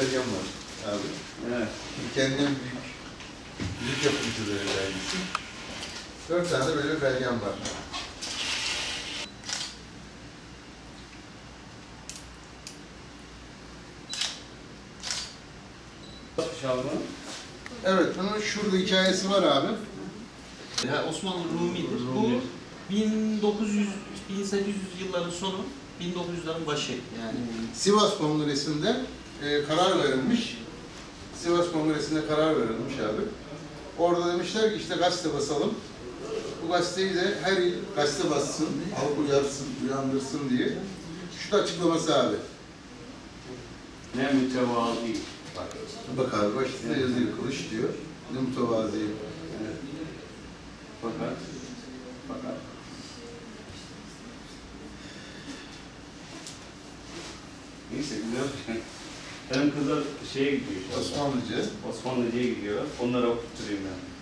belgem var abi. Evet. Kendim büyük müzik yapımcılığı belgesi. 4 tane böyle belgem var. Şalman. Evet, bunun şurada hikayesi var abi. Ya Osmanlı Rumi'dir. Bu 1800 yılların sonu, 1900'lerin başı yani. Sivas Kongresi'nde karar verilmiş. Sivas Kongresi'nde karar verilmiş abi. Orada demişler ki işte gazete basalım. Bu gazeteyi de her il gazete bassın, halk uyarsın, uyandırsın diye. Şu da açıklaması abi. Ne mütevazi. Bak abi başta yazıyor kılıç diyor. Ne mütevazi. Evet. Fakat neyse güzel. Benim kızlar şeye gidiyor işte. Osmanlıca. Osmanlıca'ya gidiyorlar. Onlara okutturayım ben.